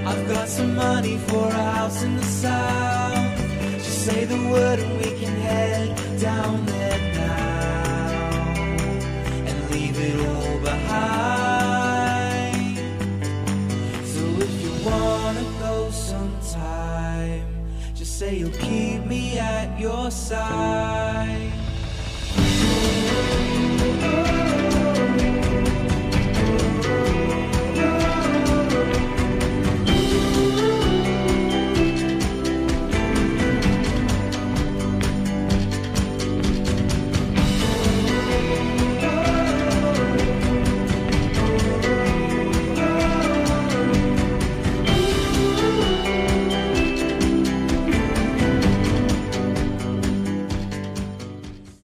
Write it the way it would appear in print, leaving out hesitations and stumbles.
I've got some money for a house in the south. Just say the word and we can head down there now and leave it all behind. So if you wanna go sometime, just say you'll keep me at your side.